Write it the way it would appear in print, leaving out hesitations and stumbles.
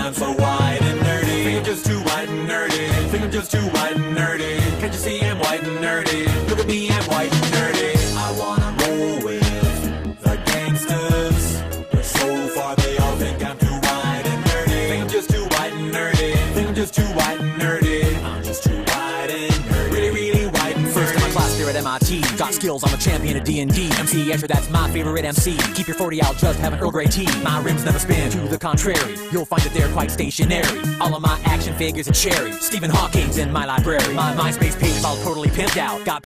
I'm so white and nerdy. Think I'm just too white and nerdy. Think I'm just too white and nerdy. Can't you see I'm white and nerdy? Look at me, I'm white and nerdy. I wanna roll with the gangsters, but so far they all think I'm too white and nerdy. Think I'm just too white and nerdy. Think I'm just too white and nerdy. I'm just too white and nerdy. Really, really white and nerdy. First in my class there at MIT. Got skills, I'm a champion of D&D. MC Escher, that's my favorite MC. Keep your 40 out, just have an Earl Grey tea. My rims never spin, to the contrary. You'll find that they're quite stationary. All of my action figures are cherry. Stephen Hawking's in my library. My MySpace page is all totally pimped out. Got